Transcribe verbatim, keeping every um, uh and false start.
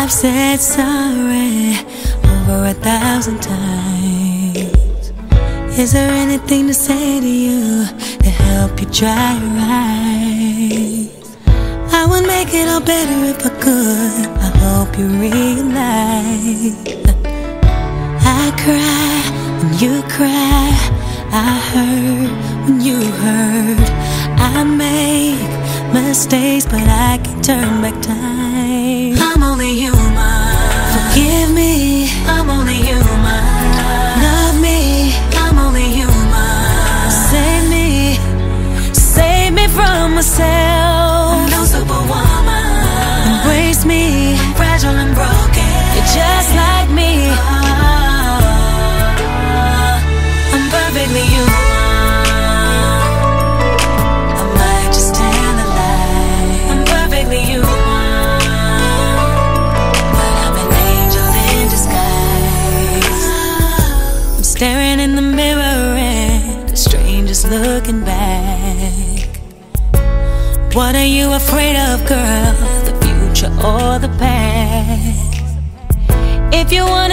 I've said sorry over a thousand times. Is there anything to say to you to help you dry your eyes? I would make it all better if I could. I hope you realize I cry when you cry, I hurt when you hurt. I make mistakes, but I can turn back time. I'm only human. Forgive me, I'm only human. Love me, I'm only human. Save me, save me from myself. I'm no superwoman. Embrace me, I'm fragile and broken. You're just like me. I'm perfectly human. Staring in the mirror and the stranger's looking back. What are you afraid of, girl? The future or the past? If you want